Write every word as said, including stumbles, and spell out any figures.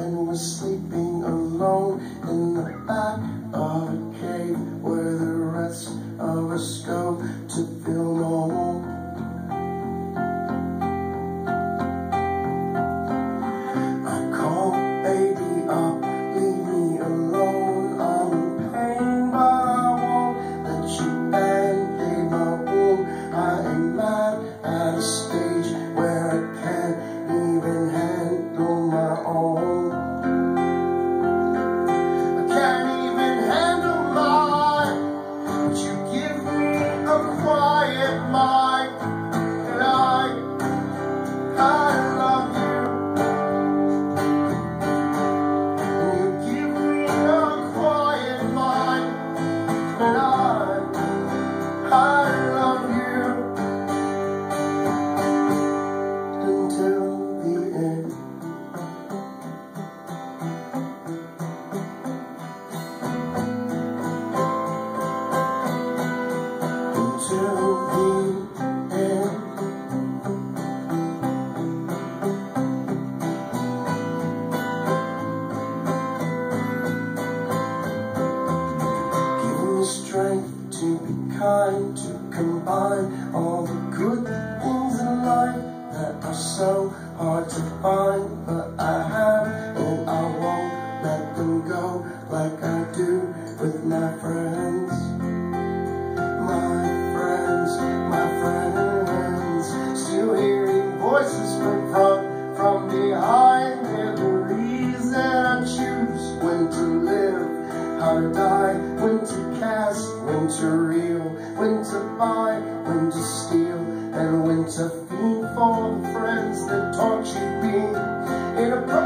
when we're sleeping alone in the back of a cave where the rest of us go to feel normal. I call baby up, leave me alone. I'm in pain, but I won't let you band-aid my wound. I am mad at a stage where I can't even handle my own. I can't even handle mine, but you give me a quiet mind, and I, I love you. And you give me a quiet mind, and I, I love you until the end. Until the end. Give me strength to be kind, to combine all the good things in life that are so hard to find, but I have, and I won't let them go like I do with my friends. My friends, my friends, still hearing voices from front, from behind. They're the reason I choose when to live, how to die, when to cast, when to reel, when to buy, when to steal, and when to feed for the friends that taught you being in a